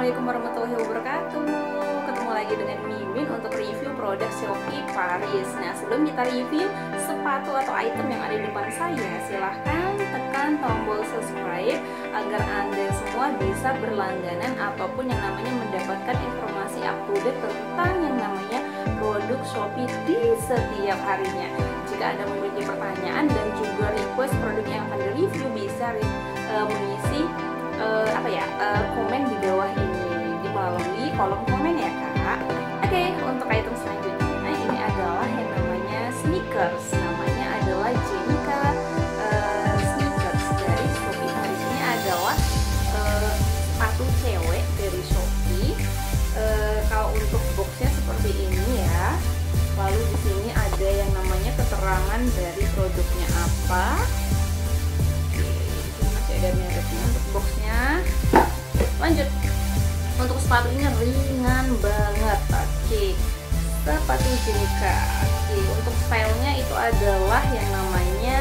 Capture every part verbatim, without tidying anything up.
Assalamualaikum warahmatullahi wabarakatuh. Ketemu lagi dengan Mimin untuk review produk Shopee Paris. Nah, sebelum kita review sepatu atau item yang ada di depan saya, silahkan tekan tombol subscribe agar Anda semua bisa berlangganan ataupun yang namanya mendapatkan informasi up to date tentang yang namanya produk Shopee di setiap harinya. Jika Anda memiliki pertanyaan dan juga request produk yang akan direview, bisa uh, mengisi uh, apa ya uh, komen di bawah ini di melalui kolom komen ya kak. Oke, okay, untuk item selanjutnya ini adalah yang namanya sneakers. Namanya adalah Jenica uh, sneakers dari Shopee. Di sini adalah uh, sepatu cewek dari Shopee. Uh, kalau untuk boxnya seperti ini ya. Lalu di sini ada yang namanya keterangan dari produknya apa. Oke, ini masih ada mereknya untuk boxnya. Lanjut, untuk sepatunya ringan banget. Oke, sepatu Jenica. Oke, untuk stylenya itu adalah yang namanya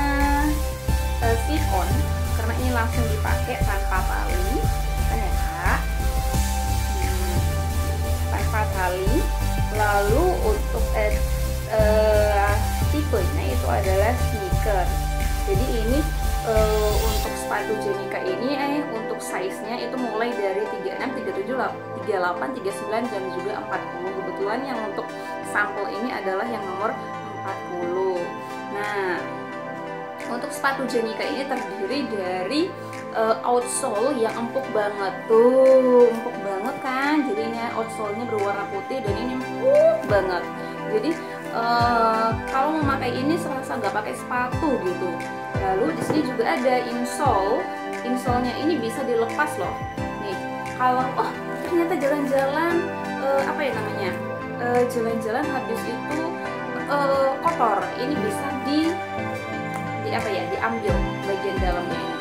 uh, slip-on, karena ini langsung dipakai tanpa tali, kan ya kak? Hmm, tanpa tali. Lalu untuk eh, eh, tipenya itu adalah sneaker. Jadi ini eh, untuk sepatu Jenica ini eh untuk size-nya itu mulai dari tiga puluh enam, tiga puluh tujuh, tiga puluh delapan, tiga puluh sembilan dan juga empat puluh. Kebetulan yang untuk sampel ini adalah yang nomor empat puluh. Nah, untuk sepatu Jenica ini terdiri dari uh, outsole yang empuk banget tuh, empuk banget kan. Jadi ini outsole-nya berwarna putih dan ini empuk banget. Jadi uh, kalau memakai ini serasa nggak pakai sepatu gitu. Lalu di sini juga ada insole. Insole-nya ini bisa dilepas loh. Nih, kalau oh ternyata jalan-jalan uh, apa ya namanya? Jalan-jalan uh, habis itu uh, kotor. Ini bisa di di apa ya? Diambil bagian dalamnya ini.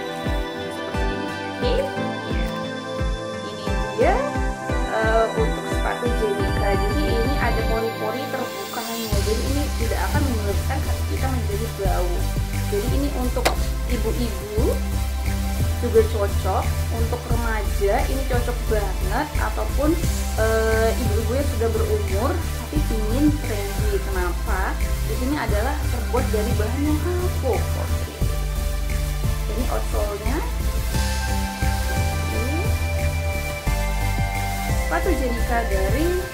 Oke, ini dia uh, untuk sepatu Jenica. Jadi ini ada pori-pori terbukanya. Jadi ini tidak akan menyebabkan kaki kita menjadi bau. Jadi ini untuk ibu-ibu juga cocok, untuk remaja ini cocok banget, ataupun uh, ibu-ibu yang sudah berumur tapi ingin trendy. Kenapa? Di sini adalah terbuat dari bahan yang empuk. Oke. Ini outsole-nya. Sepatu Jenica dari